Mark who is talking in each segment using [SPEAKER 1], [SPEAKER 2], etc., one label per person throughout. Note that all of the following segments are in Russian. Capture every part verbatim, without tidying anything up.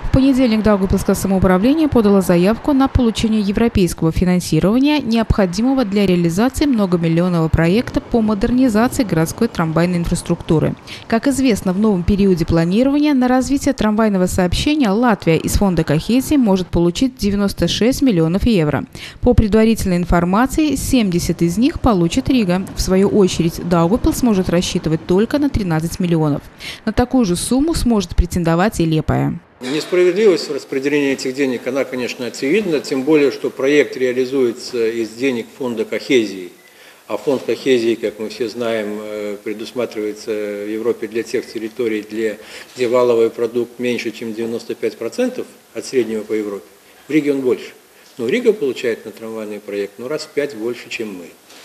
[SPEAKER 1] В понедельник Даугавпилское самоуправление подало заявку на получение европейского финансирования, необходимого для реализации многомиллионного проекта по модернизации городской трамвайной инфраструктуры. Как известно, в новом периоде планирования на развитие трамвайного сообщения Латвия из фонда Кохезии может получить девяносто шесть миллионов евро. По предварительной информации, семьдесят из них получит Рига. В свою очередь, Даугавпилс сможет рассчитывать только на тринадцать миллионов. На такую же сумму сможет претендовать и Лиепая.
[SPEAKER 2] Несправедливость в распределении этих денег, она, конечно, очевидна, тем более, что проект реализуется из денег фонда Кохезии. А фонд Кохезии, как мы все знаем, предусматривается в Европе для тех территорий, для, где валовый продукт меньше, чем девяносто пять процентов от среднего по Европе. В Риге он больше. Но Рига получает на трамвайный проект ну, раз в пять больше, чем мы.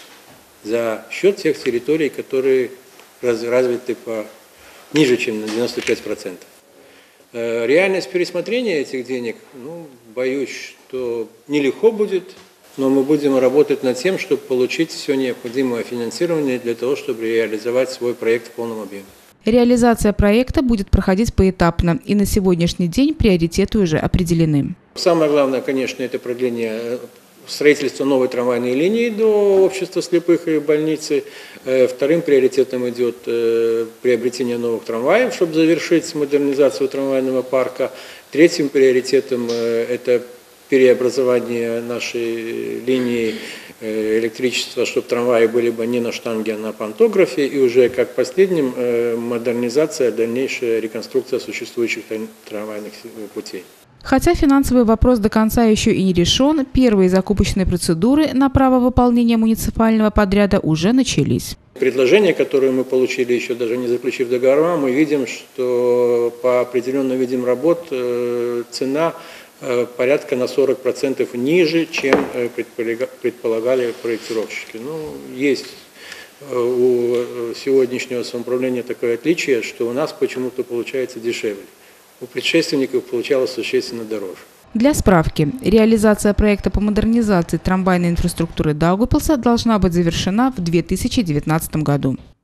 [SPEAKER 2] За счет тех территорий, которые развиты по ниже, чем на девяносто пять процентов. Реальность пересмотрения этих денег, ну, боюсь, что нелегко будет, но мы будем работать над тем, чтобы получить все необходимое финансирование для того, чтобы реализовать свой проект в полном объеме.
[SPEAKER 1] Реализация проекта будет проходить поэтапно, и на сегодняшний день приоритеты уже определены.
[SPEAKER 2] Самое главное, конечно, это продление строительства новой трамвайной линии до общества слепых и больницы. Вторым приоритетом идет приобретение новых трамваев, чтобы завершить модернизацию трамвайного парка. Третьим приоритетом это переобразование нашей линии электричества, чтобы трамваи были бы не на штанге, а на пантографе. И уже как последним модернизация, дальнейшая реконструкция существующих трамвайных путей.
[SPEAKER 1] Хотя финансовый вопрос до конца еще и не решен, первые закупочные процедуры на право выполнения муниципального подряда уже начались.
[SPEAKER 2] Предложения, которые мы получили, еще даже не заключив договора, мы видим, что по определенным видам работ цена порядка на сорок процентов ниже, чем предполагали проектировщики. Ну, есть у сегодняшнего самоуправления такое отличие, что у нас почему-то получается дешевле. У предшественников получалось существенно дороже.
[SPEAKER 1] Для справки, реализация проекта по модернизации трамвайной инфраструктуры Даугавпилса должна быть завершена в две тысячи девятнадцатом году.